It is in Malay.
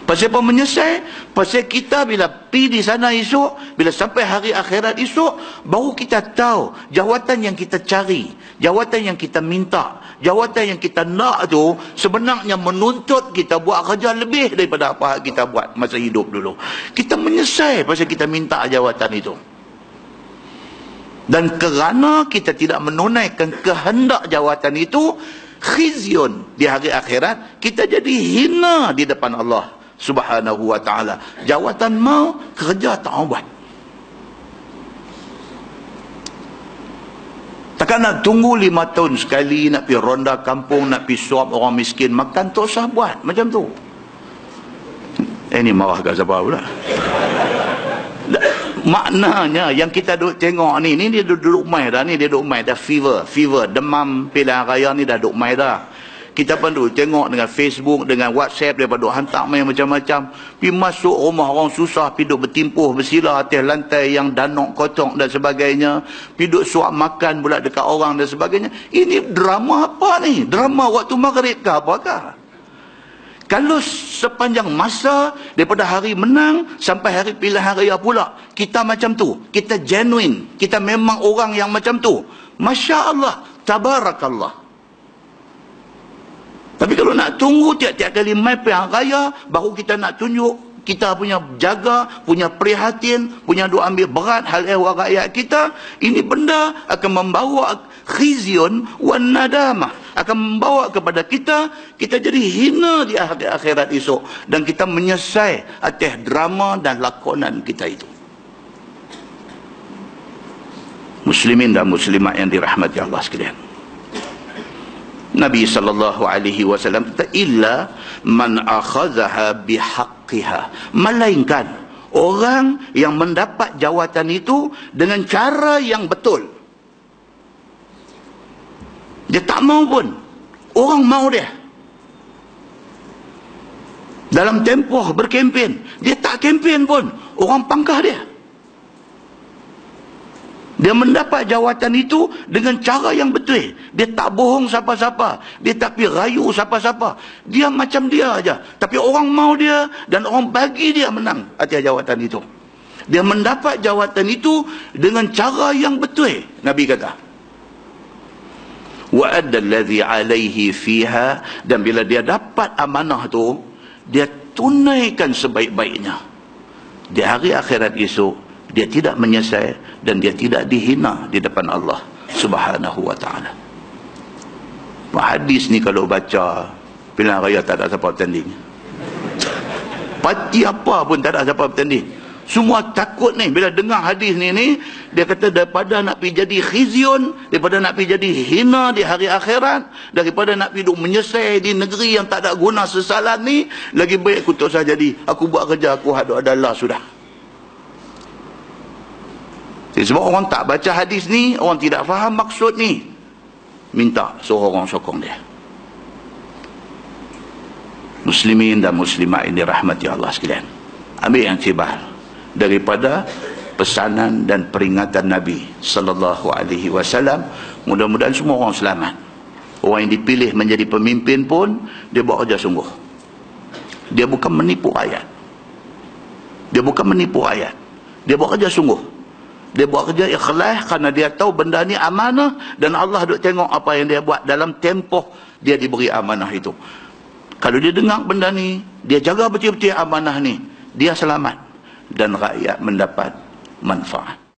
Pasal apa menyesal? Pasal kita bila pergi di sana esok, bila sampai hari akhirat esok, baru kita tahu jawatan yang kita cari, jawatan yang kita minta, jawatan yang kita nak tu sebenarnya menuntut kita buat kerja lebih daripada apa kita buat masa hidup dulu. Kita menyesal pasal kita minta jawatan itu. Dan kerana kita tidak menunaikan kehendak jawatan itu, khizyun di hari akhirat, kita jadi hina di depan Allah Subhanahu wa ta'ala. Jawatan mau, kerja tak buat. Takkan nak tunggu 5 tahun sekali nak pergi ronda kampung, nak pergi suap orang miskin makan, tak usah buat macam tu. Ini marah kat siapa pula? Maknanya yang kita duduk tengok ni dia duduk mai dah, ni dia duduk mai dah, fever, demam pilihan raya ni dah duduk mai dah. Kita pun duduk tengok dengan Facebook, dengan WhatsApp, daripada duduk hantar main macam-macam. Pergi masuk rumah orang susah, pergi duduk bertimpuh, bersila atas lantai yang danok kocok dan sebagainya. Pergi duduk suap makan pula dekat orang dan sebagainya. Ini drama apa ni? Drama waktu maghrib ke apakah? Kalau sepanjang masa, daripada hari menang sampai hari pilihan raya pula, kita macam tu, kita genuine, kita memang orang yang macam tu, Masya Allah, Tabarakallah. Tapi kalau nak tunggu tiap-tiap kali mai pilihan raya, baru kita nak tunjuk kita punya jaga, punya prihatin, punya duk ambil berat hal ehwal rakyat kita, ini benda akan membawa khizyun wan nadamah, akan membawa kepada kita jadi hina di akhirat esok, dan kita menyesal atas drama dan lakonan kita itu. Muslimin dan muslimat yang dirahmati Allah sekalian, Nabi SAW kata, illa man akhadhaha bihaqqiha, melainkan orang yang mendapat jawatan itu dengan cara yang betul. Dia tak mau pun, orang mau dia. Dalam tempoh berkempen, dia tak kempen pun, orang pangkah dia. Dia mendapat jawatan itu dengan cara yang betul. Dia tak bohong siapa-siapa, dia tak pergi rayu siapa-siapa. Dia macam dia aja. Tapi orang mau dia dan orang bagi dia menang atas jawatan itu. Dia mendapat jawatan itu dengan cara yang betul. Nabi kata, wa adda allazi alaihi fiha, dan bila dia dapat amanah tu, dia tunaikan sebaik-baiknya. Di hari akhirat esok, dia tidak menyesal dan dia tidak dihina di depan Allah Subhanahu wa ta'ala. Hadis ni kalau baca, pilihan raya tak ada siapa bertanding. Parti apa pun tak ada siapa bertanding. Semua takut ni bila dengar hadis ni, dia kata daripada nak pergi jadi khizyun, daripada nak pergi jadi hina di hari akhirat, daripada nak pergi duk menyesal di negeri yang tak ada guna sesalan ni, lagi baik aku tak usah jadi, aku buat kerja aku hadap adalah sudah. Sebab orang tak baca hadis ni, orang tidak faham maksud ni, minta suruh orang sokong dia. Muslimin dan muslimat ini rahmati Allah sekalian, ambil yang cibar daripada pesanan dan peringatan Nabi sallallahu alaihi wasallam. Mudah-mudahan semua orang selamat. Orang yang dipilih menjadi pemimpin pun, dia buat kerja sungguh. Dia bukan menipu rakyat. Dia bukan menipu rakyat. Dia buat kerja sungguh. Dia buat kerja ikhlas kerana dia tahu benda ni amanah, dan Allah duk tengok apa yang dia buat dalam tempoh dia diberi amanah itu. Kalau dia dengar benda ni, dia jaga betul-betul amanah ni, dia selamat dan rakyat mendapat manfaat.